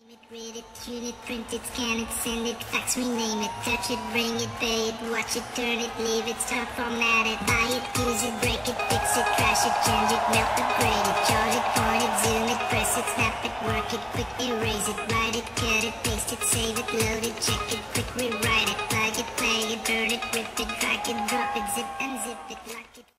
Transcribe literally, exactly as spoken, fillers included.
Read it, tune it, print it, scan it, send it, fax, rename it, touch it, bring it, pay it, watch it, turn it, leave it, start, format it, buy it, use it, break it, fix it, trash it, change it, melt, upgrade it, charge it, point it, zoom it, press it, snap it, work it, quick erase it, write it, cut it, paste it, save it, load it, check it, quick rewrite it, plug it, play it, burn it, rip it, drag it, drop it, zip and zip it, lock it.